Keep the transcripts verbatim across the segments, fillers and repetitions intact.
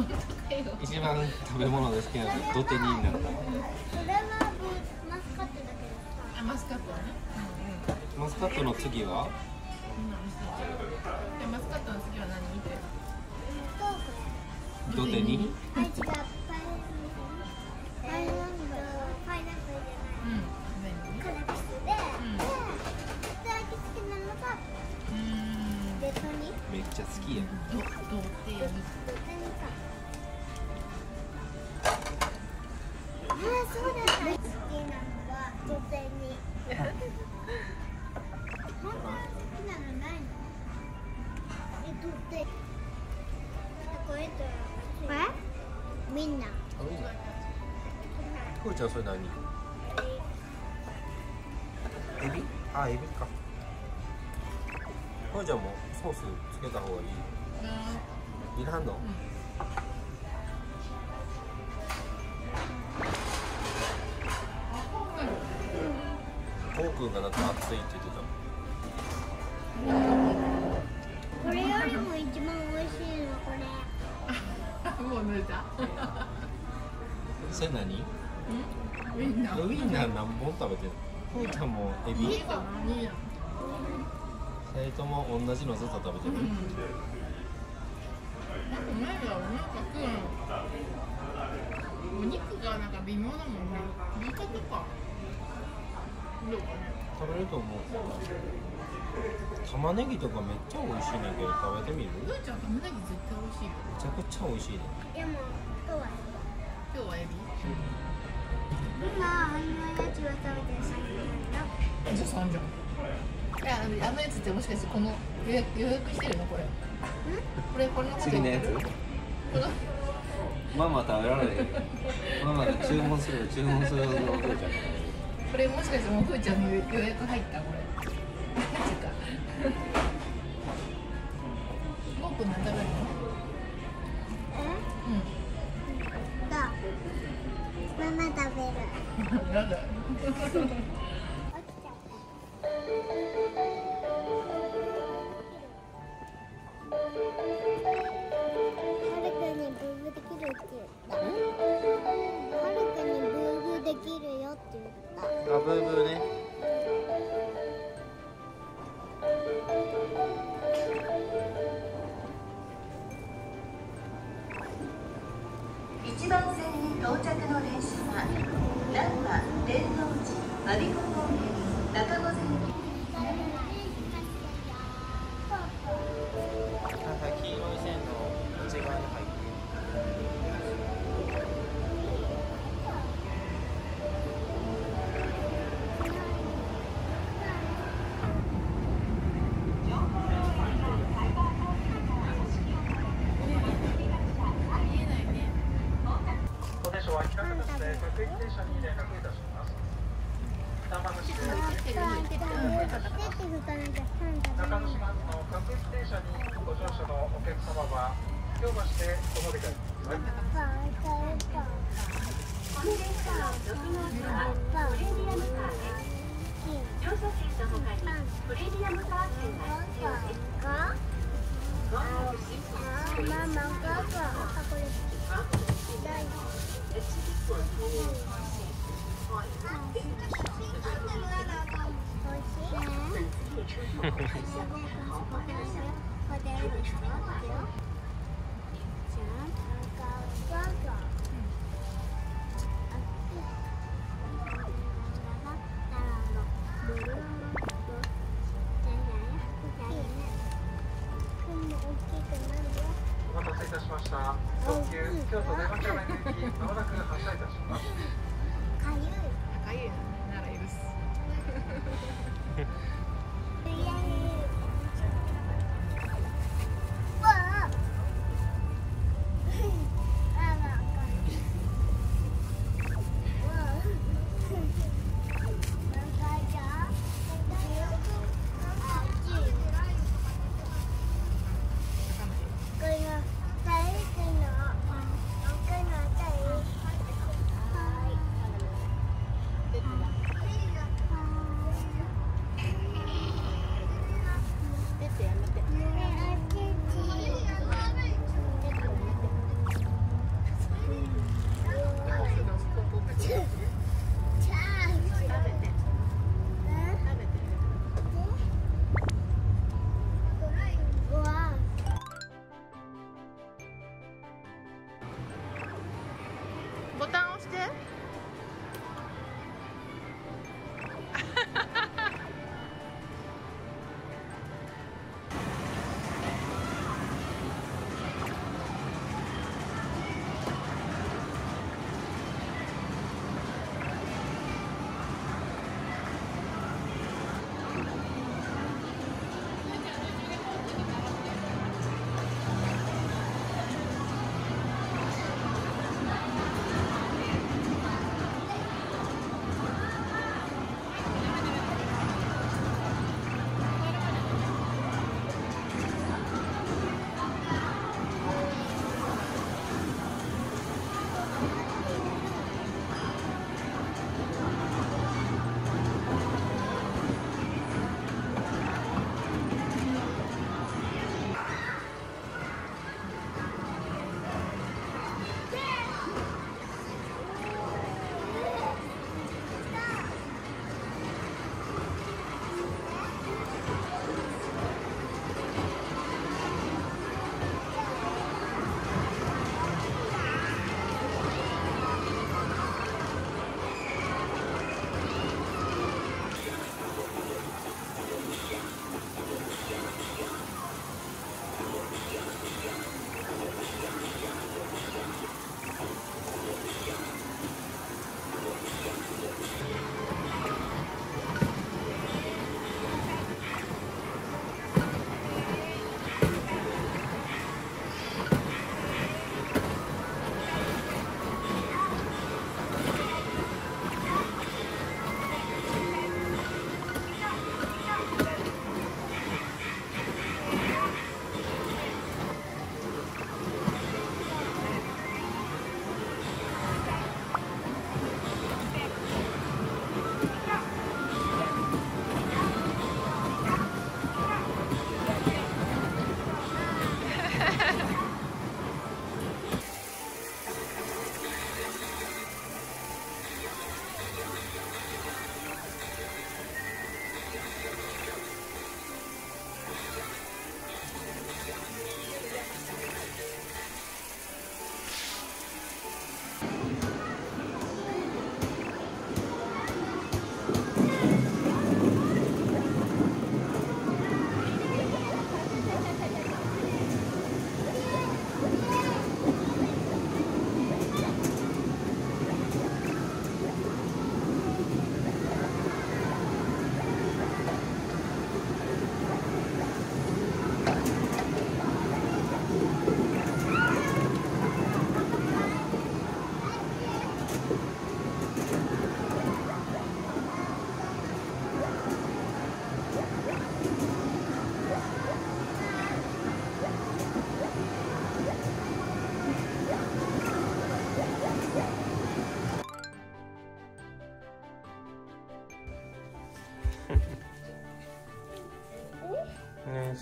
一番食べ物が好きなの土手になった。 それはマスカットだけどさ。 あ、マスカットね。 マスカットの次は？ マスカットの次は何？ 土手に？ あ、違う。パイナップル。パイナップル。パイナップルじゃない。 うん。 カラクスで、で、一番好きなのがレトニ。 めっちゃ好きやん。 ど、どうっていう。 レトニか。あ、そうだった。好きなのは土手に。本当は好きなのないの？え、土手。これと。これ？みんな。 あ、みんな。ふーちゃんそれ何？エビ？あ、エビか。ふーちゃんもソースつけた方がいい？いらんの？こうくんがだって熱いって言ってた。 これよりも一番美味しいのこれ。 もう抜いた。 それ何？ ウインナー。 ウインナー何本食べてる？ふーちゃんもエビ？ いいかな、いいや。 二人とも同じのずっと食べてる。 うん。なんか前はなんかくん。お肉がなんか微妙だもんね。言い方か。どうかね。 食べると思う。玉ねぎとかめっちゃ美味しいねんけど食べてみる？ ふーちゃん玉ねぎ絶対美味しいよ。 めちゃくちゃ美味しいね。 でも今日は今日はエビ。 今あんなやつが食べてる先なんだ。 じゃあ三じゃん。いや、あのやつってもしかしてこの予約予約してるのこれ？これこれのこと次のやつ？ このママ食べられへん。ママが注文する注文するのどうじゃん。 これもしかしてもうふーちゃんの予約入ったこれ。マジか。もうくん何食べるの？ え？ うん。 だ。ママ食べる。 なんだ。 起きちゃった。はるくんにブーブーできるって言った。はるくんにブーブーできるよって言った。 あ、ブーブーね。 一番線に到着の電車は難波、天王寺、我孫子方面、中野線。 黄色い線の内側に入って中野市発の各駅停車にご乗車のお客様は今日ましてお乗り換えください。 この電車の乗り物はプレミアムカーです。乗車券の他にプレミアムカー券が必要です。 ママがこれ大好お待たせいたしました。特急京都出町柳行きまもなく発車いたします。 かゆい。 かゆいなら許す。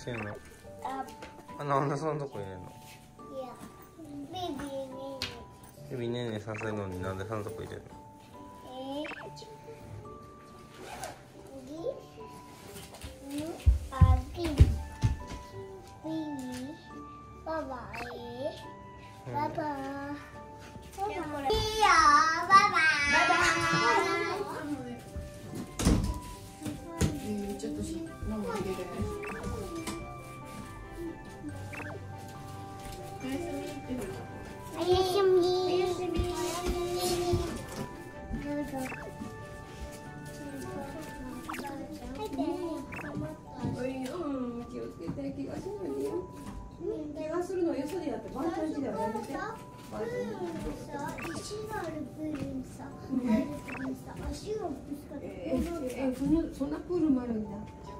してんの？ あ、 あ、なんでそんなとこ入れんの？ いや、ベビーね。 ベビーねんねんさせるのになんでそんなとこ入れるの？ えー、ぎ、ん、あ、ビビ、ビビ、ババえ、ババ、ババ、いいよ、ババ。 ちょっとし、ママ開けて。 おやすみ。おやすみ。どうぞ。 おい、うん、気をつけて、怪我しないでよ。怪我するのよそでやって、ばあちゃんちではやめて。 プールにさ、石があるプールにさ、入るときにさ、足がぶつかってえー、えー、そんな、そんなプールもあるんだ。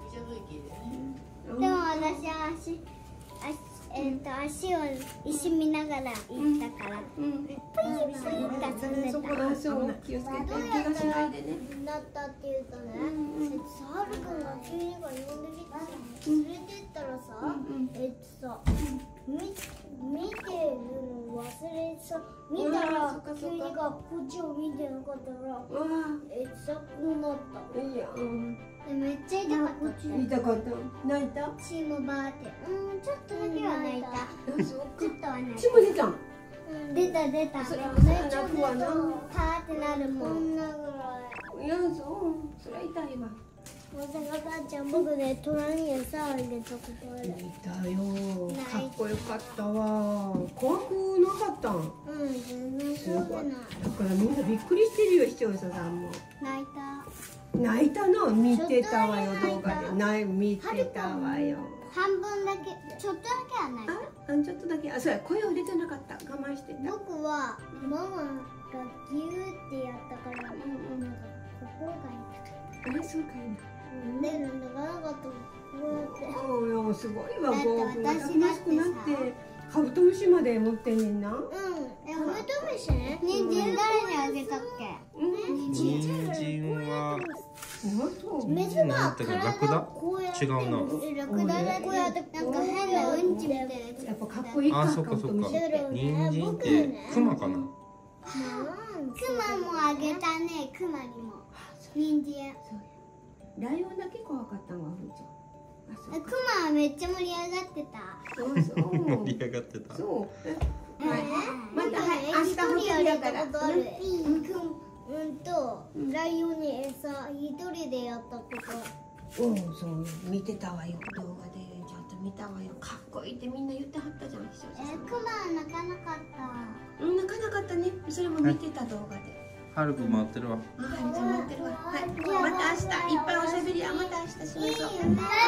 でも私は足、足、えっと足を石見ながら行ったから、 うん。 プイプイって遊んでそこた。 だ、そう、気をつけて、怪我しないでね。 なったっていうかね、えっとさ、はるくんが急にが呼んできてさ、連れてったらさ、えっとさ、見見てるの忘れてさ、見たら急にがこっちを見てなかったら、 わえっとさ、こうなった。 あ、いいや、うん。 でめっちゃ痛かったって。 痛かった。泣いた。 チームバーって、うん、ちょっとだけは泣いた。ちょっとは泣い血も出たん。 た。出た出た。 それめっちゃ泣くわなパーってなるもん。こんなぐらい。 いや、そう、それは痛いわ。 大阪ばあちゃん、僕ね、虎に餌あげたことある。 見たよ。かっこよかったわ。怖くなかったん。 うん、全然すごい。 怖くない。 だからみんなびっくりしてるよ、視聴者さんも。 泣いた。 泣いたの、見てたわよ、 ちょっとだけ動画で。ない、見てたわよ。 半分だけ、ちょっとだけは泣いた。 あ、あちょっとだけ、あ、そうや、声を出てなかった。我慢してた。 僕はママがギューってやったから、なんか心が痛かっあ、そうかいな。 た。で、なんだかなかった。こうやって。 おお、すごいわ、 だってゴーくん。 私だってさ楽しくなって、カブトムシまで持ってんねんな。 うん、え、カブトムシね。人参誰にあげたっけ？ うん。 人参は本当。 メスがなんていうかラクダ体をこうやって違うな。 えラクダだこうやってなんか変なうんちみたいなやつ。 やっぱかっこいいか、 あ、 カそっかそっか。 ブトムシ。 人参ってクマかな。 クマもあげたね、クマにも。人参。 ライオンだけ怖かったわ、ふーちゃん。あ、そえうか。 クマはめっちゃ盛り上がってた。 そうそう。 盛り上がってた。 そう。 えーはい。また、はい、明日一人ややから。 ったことある。うん、くん、うんと、ライオンに餌一人でやったこと。 うん、そう、見てたわよ、動画で、ちゃんと見たわよ。かっこいいってみんな言ってはったじゃん、視聴者さん。 えー、クマは泣かなかった。 うん、泣かなかったね。それも見てた動画で。 はるくん回ってるわ。 あ、はい、じゃあ待ってるわ。はい、また明日、いっぱいおしゃべりはまた明日しましょう。 バイバイ。